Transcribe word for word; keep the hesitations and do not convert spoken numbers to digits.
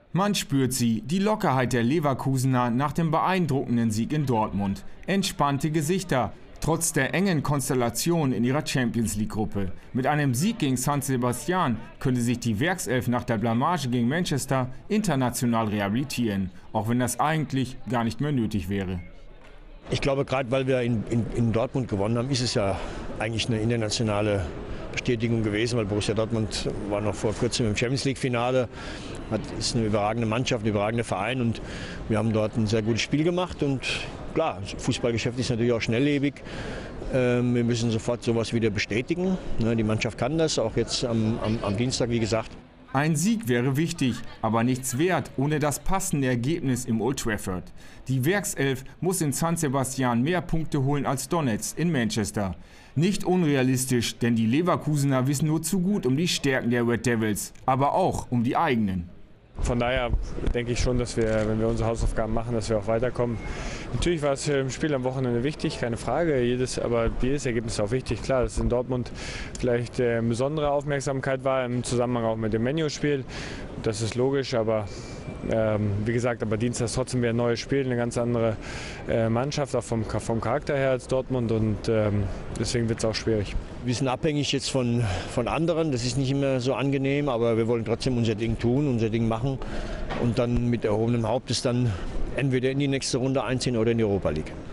Man spürt sie, die Lockerheit der Leverkusener nach dem beeindruckenden Sieg in Dortmund. Entspannte Gesichter, trotz der engen Konstellation in ihrer Champions-League-Gruppe. Mit einem Sieg gegen San Sebastian könnte sich die Werkself nach der Blamage gegen Manchester international rehabilitieren, auch wenn das eigentlich gar nicht mehr nötig wäre. Ich glaube, gerade weil wir in, in, in Dortmund gewonnen haben, ist es ja eigentlich eine internationale Bestätigung gewesen, weil Borussia Dortmund war noch vor kurzem im Champions-League-Finale, hat, ist eine überragende Mannschaft, ein überragender Verein und wir haben dort ein sehr gutes Spiel gemacht und klar, das Fußballgeschäft ist natürlich auch schnelllebig. Ähm, wir müssen sofort sowas wieder bestätigen. Ne, die Mannschaft kann das, auch jetzt am, am, am Dienstag, wie gesagt. Ein Sieg wäre wichtig, aber nichts wert ohne das passende Ergebnis im Old Trafford. Die Werkself muss in San Sebastian mehr Punkte holen als Donetsk in Manchester. Nicht unrealistisch, denn die Leverkusener wissen nur zu gut um die Stärken der Red Devils, aber auch um die eigenen. Von daher denke ich schon, dass wir, wenn wir unsere Hausaufgaben machen, dass wir auch weiterkommen. Natürlich war es im Spiel am Wochenende wichtig, keine Frage, jedes, aber jedes Ergebnis ist auch wichtig. Klar, dass in Dortmund vielleicht äh, besondere Aufmerksamkeit war im Zusammenhang auch mit dem Menu-Spiel. Das ist logisch, aber ähm, wie gesagt, aber Dienstag ist trotzdem wieder ein neues Spiel, eine ganz andere äh, Mannschaft, auch vom, vom Charakter her als Dortmund und ähm, deswegen wird es auch schwierig. Wir sind abhängig jetzt von, von anderen, das ist nicht immer so angenehm, aber wir wollen trotzdem unser Ding tun, unser Ding machen und dann mit erhobenem Hauptes dann entweder in die nächste Runde einziehen oder in die Europa League.